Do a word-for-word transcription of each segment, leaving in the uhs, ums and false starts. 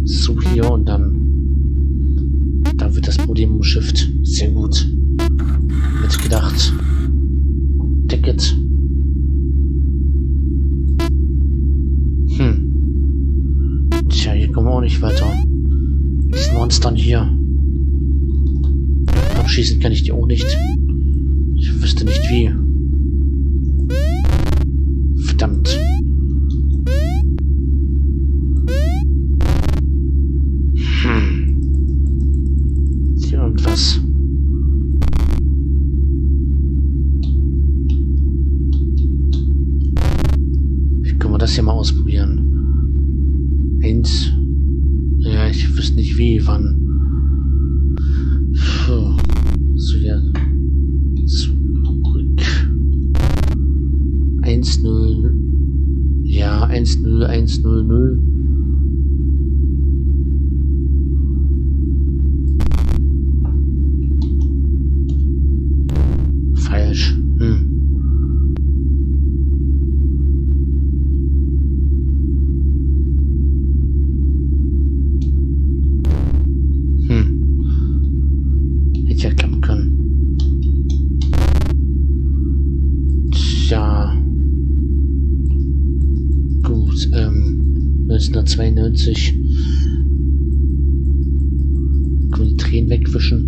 So hier und dann. Da wird das Problem umschifft. Sehr gut. Mitgedacht. Ticket. Hm. Tja, hier kommen wir auch nicht weiter. Mit diesen Monstern hier. Abschießen kann ich die auch nicht. Ich wüsste nicht wie. Verdammt. Hm. Ist hier irgendwas? Wie können wir das hier mal ausprobieren? Eins. Ja, ich wüsste nicht wie, wann. Puh. So, ja. Zurück. eins null. Ja, eins null eins null null. Falsch. Hm. Ja, klappen können. Tja. Gut, ähm, neunzehnhundertzweiundneunzig. Können wir die Tränen wegwischen?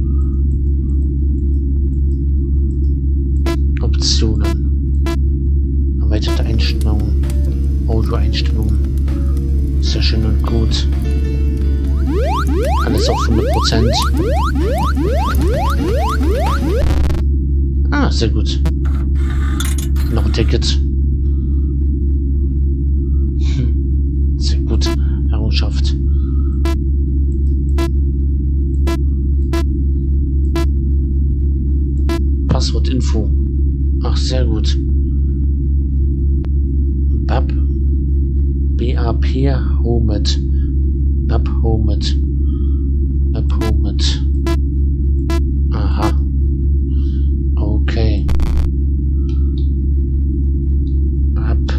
Optionen. Erweiterte Einstellungen. Audio-Einstellungen. Sehr schön und gut. Alles auf hundert Prozent. Ah, sehr gut. Noch ein Ticket. Hm. Sehr gut. Errungenschaft. Passwortinfo. Ach, sehr gut. B A P. B A P Homet. B A P Homet. B A P Homet. Aha. Okay. B A P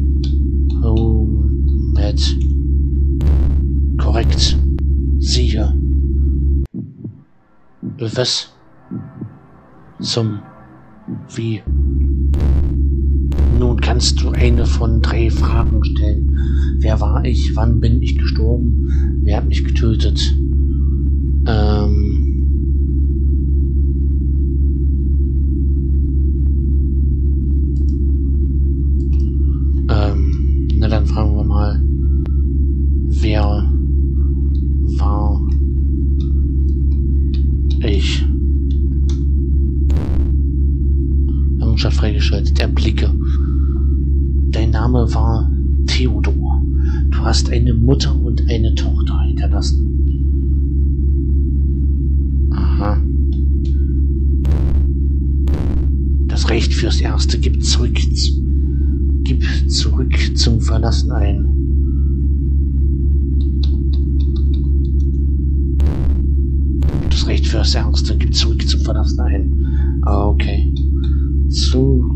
Homet. Korrekt. Sicher. Was? Zum Wie? Nun kannst du eine von drei Fragen stellen. Wer war ich? Wann bin ich gestorben? Wer hat mich getötet? Ähm... Ähm... Na dann fragen wir mal. Wer war ich? Errungenschaft freigeschaltet. Erblicke. Dein Name war Theodor. Du hast eine Mutter und eine Tochter hinterlassen. Aha. Das Recht fürs Erste gibt zurück, gib zurück zum Verlassen ein. Das Recht fürs Erste gibt zurück zum Verlassen ein. Okay. Zurück.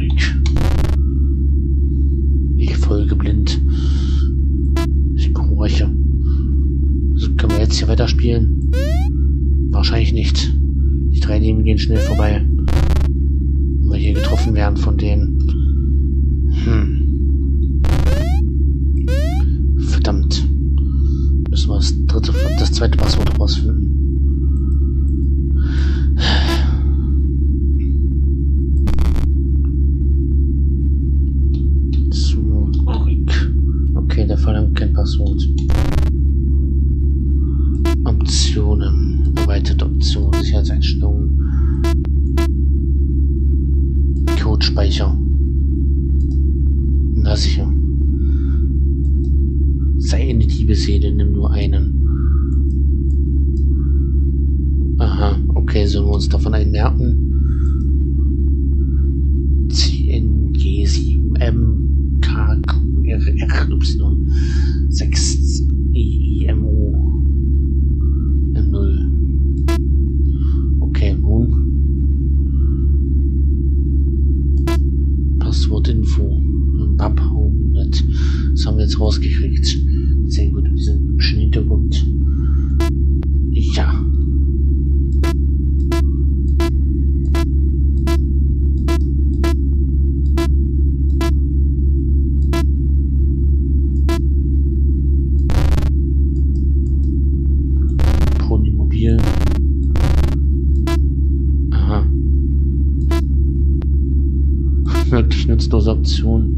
Ich folge blind. Ich gehorche. So, können wir jetzt hier weiterspielen? Wahrscheinlich nicht. Die drei Leben gehen schnell vorbei. Wenn wir hier getroffen werden von denen. Hm. Verdammt. Müssen wir das dritte, das zweite Passwort rausfinden. Okay, der verlangt kein Passwort. Optionen. Erweiterte Optionen. Sicherheitseinstellungen. Codespeicher. Na sicher. Sei eine Diebesseele, nimm nur einen. Aha, okay, sollen wir uns davon einen merken? C N G sieben M K Q R R Y sechs I I M O M null. Okay, nun. Passwortinfo. B A P Homet. Das haben wir jetzt rausgekriegt. Sehr gut, wir sind hübsch. nutzlose Option.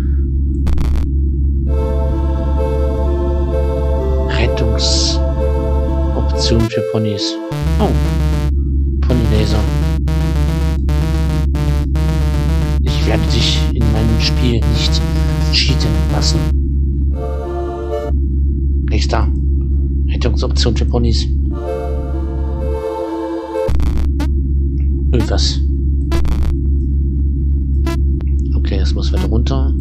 Rettungsoption für Ponys. Oh, Ponylaser. Ich werde dich in meinem Spiel nicht cheaten lassen. Nächster. Rettungsoption für Ponys. Irgendwas. Okay, das muss weiter runter.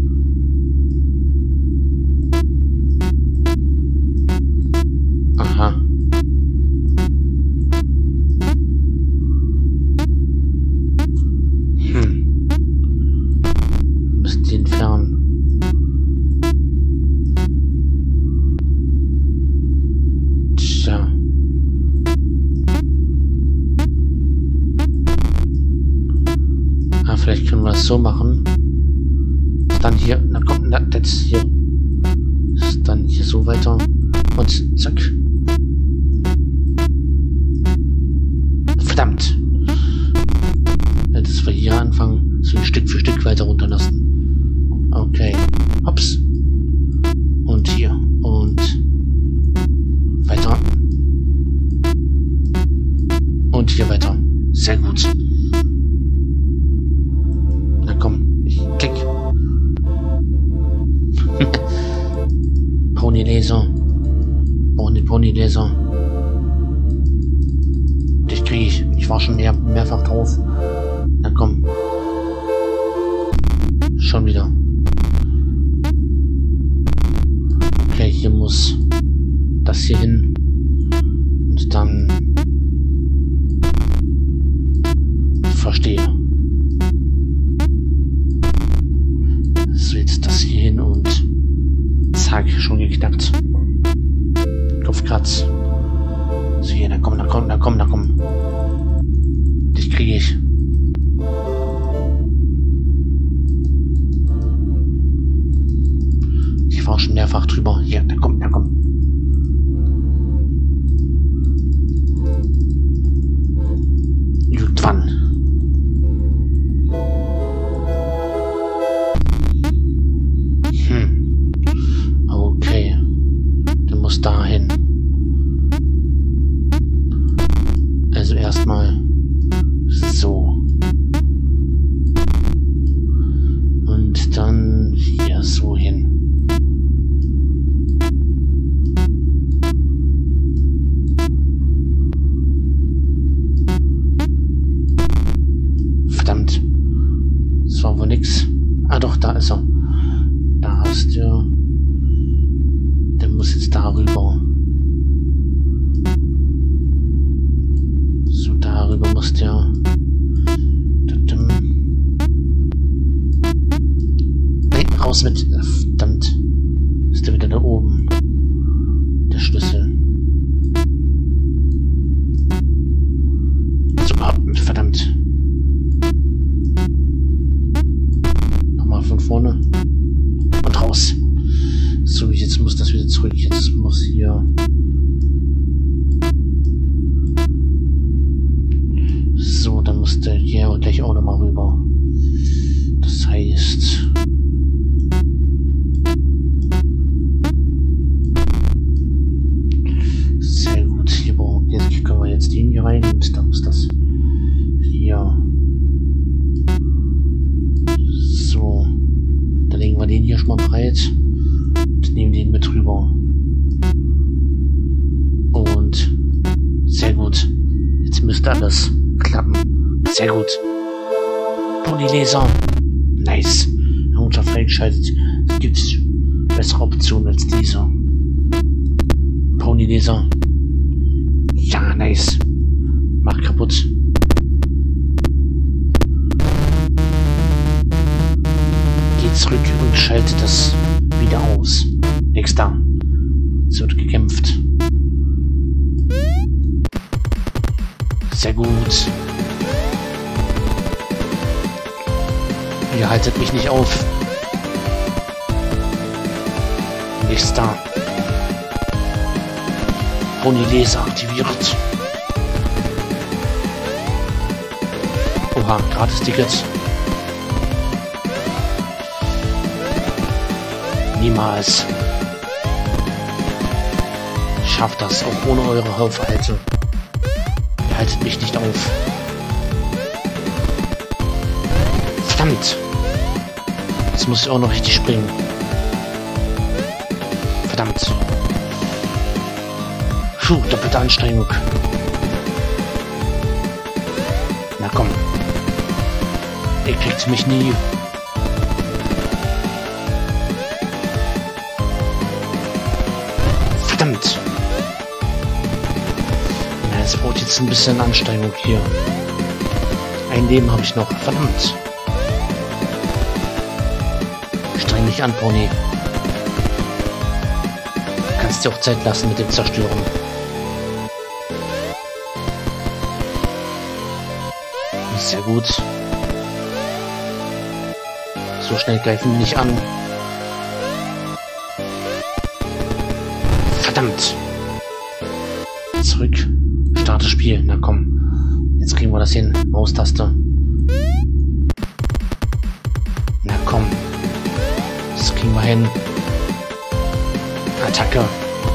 Aha. Hm. Wir müssen die entfernen. Tja. Ah, vielleicht können wir es so machen. Dann hier, na komm, na, das hier. Ist dann hier so weiter. Und zack. Verdammt. Ja, dass wir hier anfangen, so Stück für Stück weiter runterlassen. Okay. Hops. Und hier. Und weiter. Und hier weiter. Sehr gut. Na komm. Ich klick. Ponylaser. Pony, Ponylaser. Das kriege ich. Ich war schon mehr, mehrfach drauf. Na komm. Schon wieder. Okay, hier muss das hier hin. Und dann... Verstehe. So, jetzt das hier hin und... Zack, schon geknackt. Kopfkratz. So, hier, na komm, na komm, na komm, na komm. Dich kriege ich. Ich war schon mehrfach drüber. Hier, na komm, na komm. Irgendwann. Hm. Okay. Du musst dahin. Also erstmal so. Und dann hier so hin. Verdammt. Das war wohl nix. Ah doch, da ist er. Da hast du... Der muss jetzt darüber. So, darüber muss der... Nein, raus mit... Verdammt. Ist der wieder da oben. Der Schlüssel. So, verdammt. Nochmal von vorne. Und raus. So, jetzt muss das wieder zurück. Jetzt muss hier... So, dann muss der hier gleich auch nochmal rüber. Das heißt... Sehr gut. Hier brauchen wir, jetzt können wir jetzt den hier rein und dann muss das hier... So. Dann legen wir den hier schon mal breit. Und nehmen den mit rüber. Und... Sehr gut. Jetzt müsste alles klappen. Sehr gut. Ponylaser. Nice. Unter freigeschaltet. Es gibt bessere Optionen als dieser. Ponylaser. Ja, nice. Mach kaputt. Geht zurück und schaltet das wieder aus. Nix da. Es wird gekämpft. Sehr gut. Ihr haltet mich nicht auf. Nichts da. Ponylaser aktiviert. Oha, gratis Tickets. Niemals. Ich schaff das auch ohne eure Aufhalte. Ihr haltet mich nicht auf. Verdammt. Jetzt muss ich auch noch richtig springen. Verdammt. Puh, doppelte Anstrengung. Na komm. Ihr kriegt mich nie. Verdammt. Na, es braucht jetzt ein bisschen Anstrengung hier. Ein Leben habe ich noch. Verdammt. Streng dich an, Pony. Du kannst dir auch Zeit lassen mit dem Zerstören. Sehr gut. So schnell greifen die nicht an. Verdammt. Zurück. Starte Spiel. Na komm. Jetzt kriegen wir das hin. Maustaste. Na komm. Das kriegen wir hin. Attacke.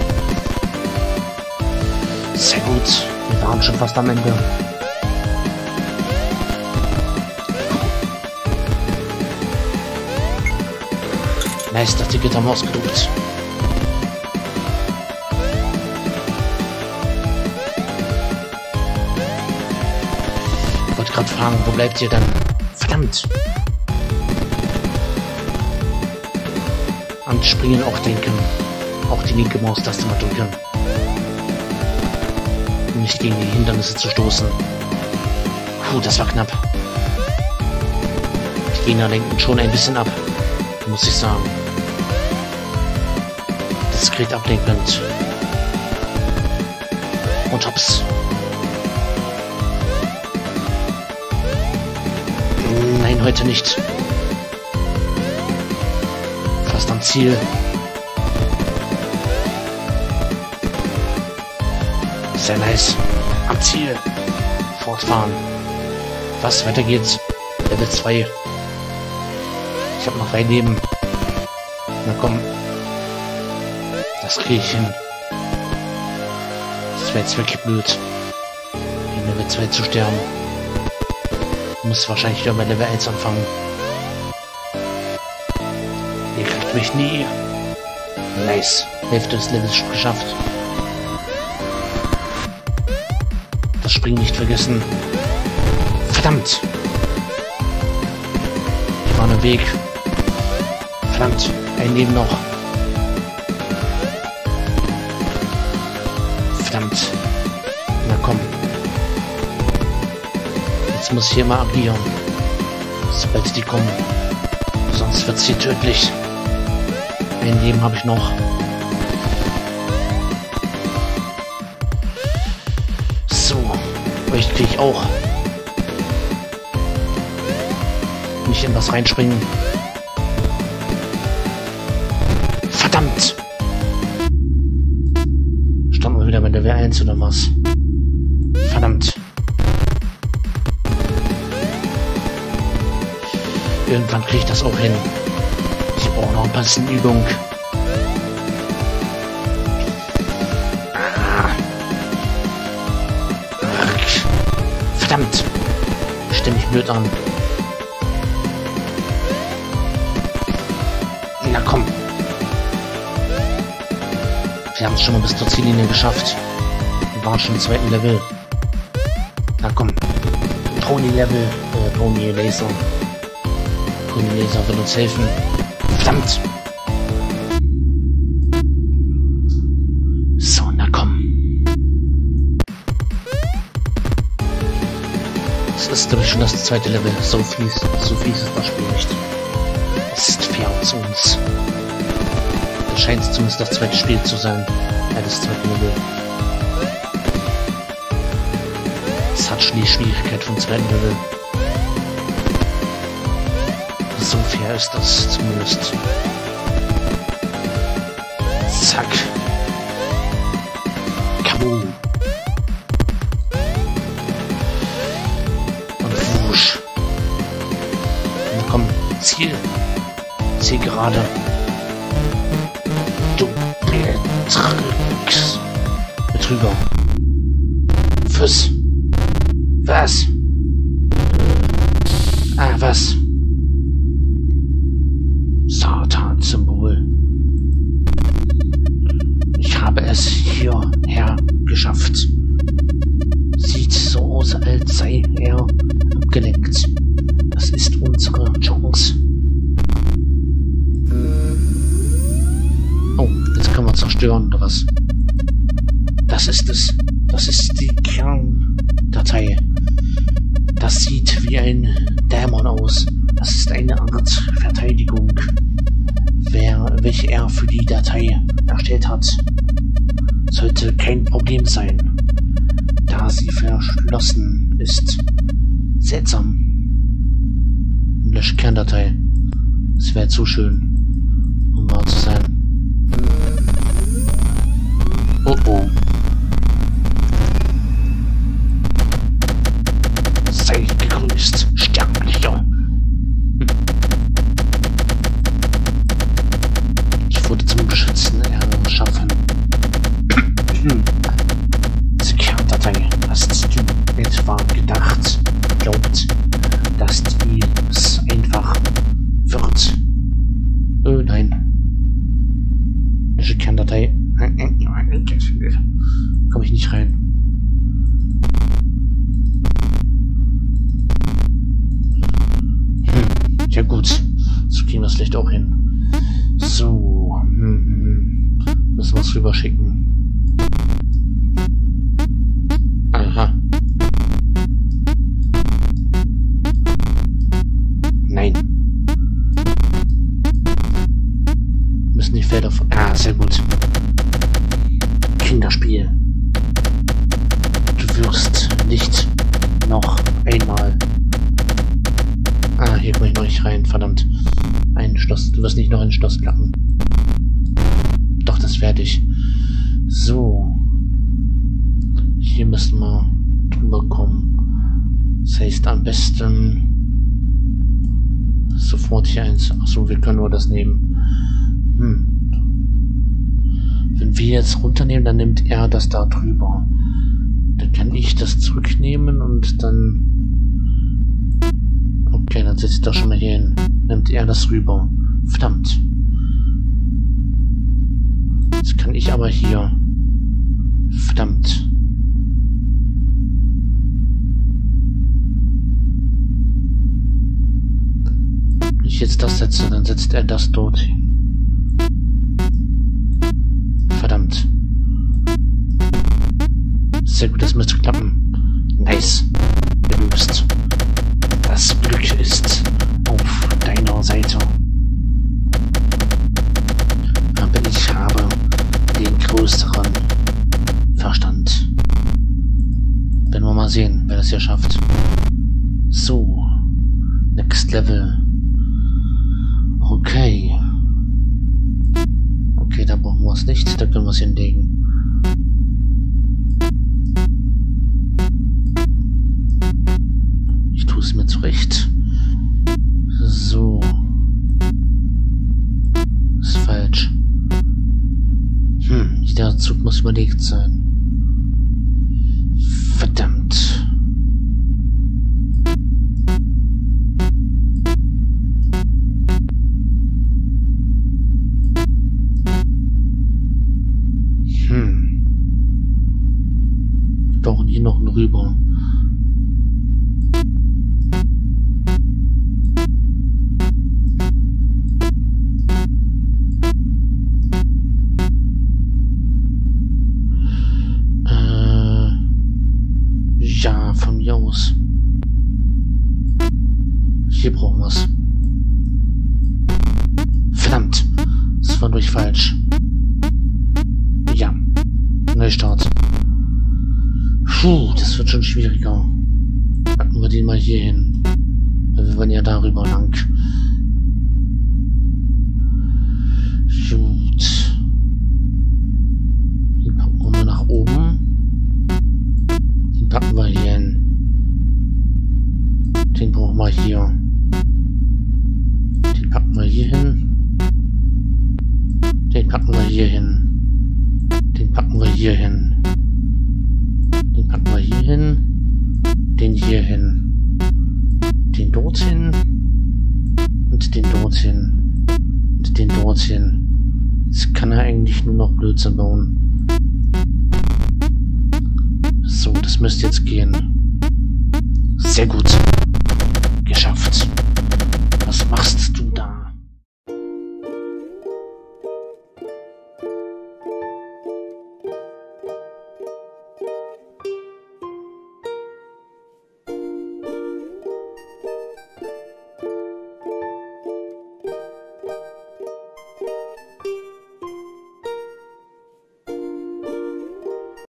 Sehr gut. Wir waren schon fast am Ende. Nice, das Ticket haben wir ausgedruckt. Ich wollte gerade fragen, wo bleibt ihr denn? Verdammt! An Springen auch denken. Auch die linke Maustaste mal drücken. Um nicht gegen die Hindernisse zu stoßen. Puh, das war knapp. Die Gegner lenken schon ein bisschen ab. Muss ich sagen. Diskret ablenkend. Und hops. Nein, heute nicht. Fast am Ziel. Sehr nice. Am Ziel. Fortfahren. Was? Weiter geht's. Level zwei. Ich habe noch ein Leben. Na komm. Das kriege ich hin. Das wäre jetzt wirklich blöd. In Level zwei zu sterben. Ich muss wahrscheinlich wieder bei Level eins anfangen. Ihr kriegt mich nie. Nice. Hälfte des Levels schon geschafft. Das Springen nicht vergessen. Verdammt. Ich war im Weg. Verdammt, ein Leben noch. Verdammt. Na komm. Jetzt muss ich hier mal agieren. Sobald die kommen. Sonst wird es hier tödlich. Ein Leben habe ich noch. So. Euch kriege ich auch. Nicht in was reinspringen. Verdammt! Standen wir wieder bei Level eins oder was? Verdammt. Irgendwann kriege ich das auch hin. Ich brauche noch ein bisschen Übung. Ah. Verdammt! Stell mich blöd an. Na komm. Wir haben es schon mal bis zur Ziellinie geschafft. Wir waren schon im zweiten Level. Na komm. Pony Level. Äh, Pony Laser. Pony Laser wird uns helfen. Verdammt. So, na komm. Das ist, glaube ich, schon das zweite Level. So fies. So fies ist das Spiel nicht. Es ist fair zu uns. Das scheint zumindest das zweite Spiel zu sein. Ja, das zweite Level. Es hat schon die Schwierigkeit vom zweiten Level. So fair ist das zumindest. Zack. Kaboom. Und wusch. Und komm, Ziel. Ziel gerade. drüber. Was? Was? Ah, was? Satan-Symbol. Ich habe es hierher geschafft. Sieht so aus, als sei er abgelenkt. Das ist unsere Chance. Oh, jetzt können wir zerstören, oder was? Das ist es. Das ist die Kerndatei. Das sieht wie ein Dämon aus. Das ist eine Art Verteidigung, wer, welche er für die Datei erstellt hat. Sollte kein Problem sein, da sie verschlossen ist. Seltsam. Lösch Kerndatei. Das wäre zu schön, um wahr zu sein. Oh oh. Sei gegrüßt, Sterblicher. Ich wurde zum Beschützen erschaffen. Diese Kerndatei, hast du etwa gedacht, glaubt, dass dies einfach wird? Oh nein. Welche Kerndatei? Komme ich nicht rein. Hm. Ja gut, so kriegen wir es vielleicht auch hin. So, hm, müssen wir es rüber schicken. Aha. Nein. Müssen die Felder von... Ah, sehr gut. Kinderspiel. Du wirst nicht noch einmal... Ah, hier komme ich noch nicht rein, verdammt. Ein Schloss. Du wirst nicht noch ein Schloss klappen. Doch, das werde ich. So. Hier müssen wir drüber kommen. Das heißt am besten sofort hier eins. Achso, wir können nur das nehmen. Hm. Wenn wir jetzt runternehmen, dann nimmt er das da drüber. Dann kann ich das zurücknehmen und dann... Okay, dann setze ich doch schon mal hier hin. Nimmt er das rüber. Verdammt. Jetzt kann ich aber hier... Verdammt. Wenn ich jetzt das setze, dann setzt er das dorthin. Verdammt. Sehr gut, das müsste klappen. Nice. Gelöst. Das Glück ist auf deiner Seite. Aber ich habe den größeren Verstand. Werden wir mal sehen, wer das hier schafft. So. Next Level. Okay. Okay, da brauchen wir es nicht. Da können wir es hinlegen. Ich tue es mir zurecht. So. Ist falsch. Hm, der Zug muss überlegt sein. Verdammt. Hm. Wir brauchen hier noch einen rüber. Ja, von mir aus. Hier brauchen wir es. Verdammt. Das war durch falsch. Ja. Neustart. Puh, das wird schon schwieriger. Packen wir den mal hier hin. Wir wollen ja darüber lang. Gut. Den packen wir mal nach oben. Den packen wir hier hin. Den brauchen wir hier. Den packen wir hier hin. Den packen wir hier hin. Den packen wir hier hin. hier hin. Den dorthin. Und den dorthin. Und den dorthin. Jetzt kann er eigentlich nur noch Blödsinn bauen. So, das müsste jetzt gehen. Sehr gut. Geschafft.